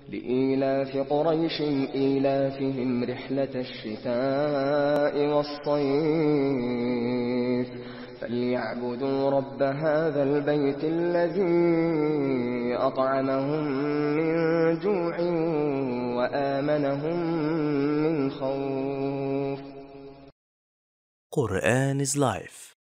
لإيلاف قريش إيلافهم رحلة الشتاء والصيف فليعبدوا رب هذا البيت الذي أطعمهم من جوع وآمنهم من خوف. Quran is life.